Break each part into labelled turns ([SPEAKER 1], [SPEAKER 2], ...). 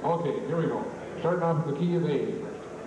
[SPEAKER 1] Okay, here we go. Starting off with the key of A.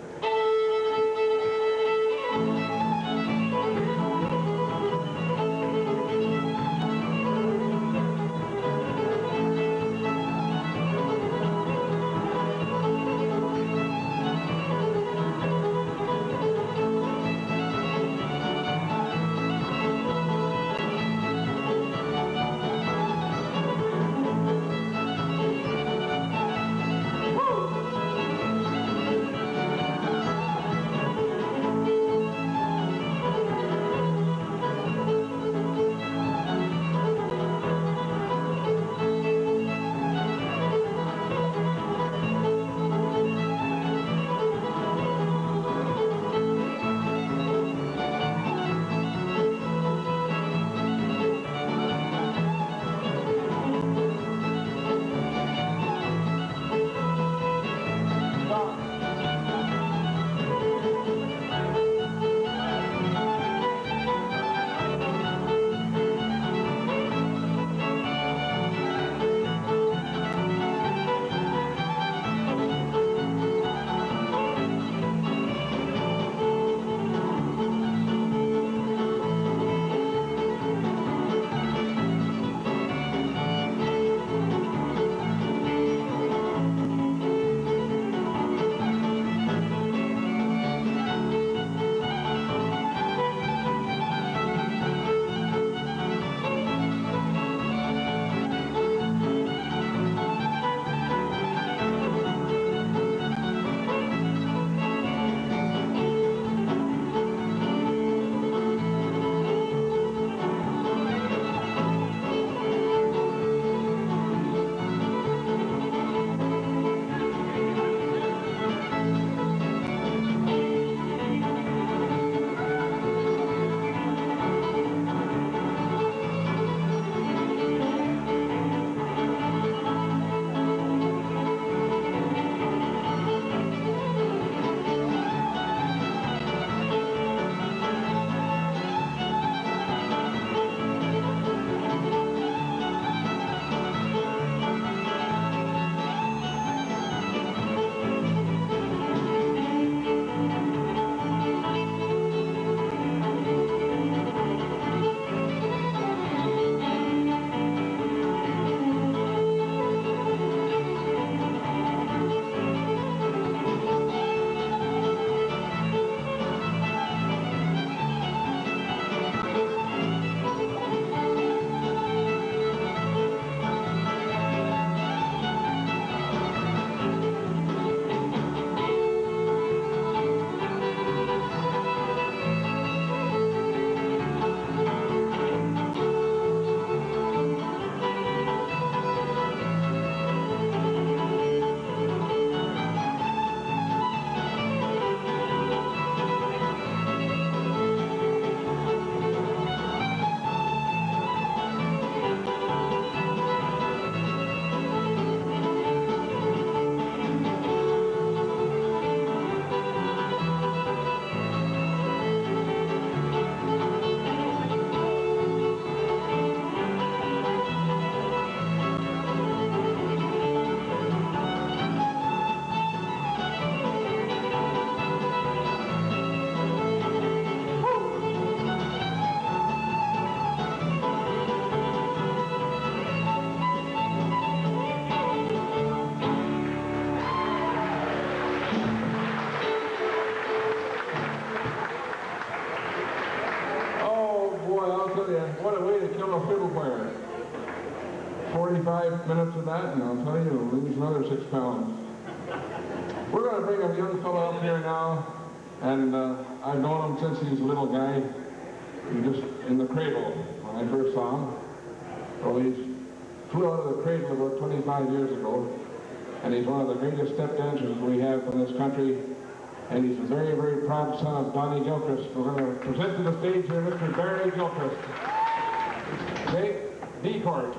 [SPEAKER 1] What a way to kill a fiddle player. 45 minutes of that, and I'll tell you, we'll lose another 6 pounds. We're going to bring a young fellow up here now, and I've known him since he's a little guy. He was just in the cradle when I first saw him. Well, he flew out of the cradle about 25 years ago, and he's one of the greatest step dancers we have in this country. And he's a very, very proud son of Donnie Gilchrist. We're going to present to the stage here Mr. Barry Gilchrist. Okay, D chord.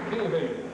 [SPEAKER 1] TV.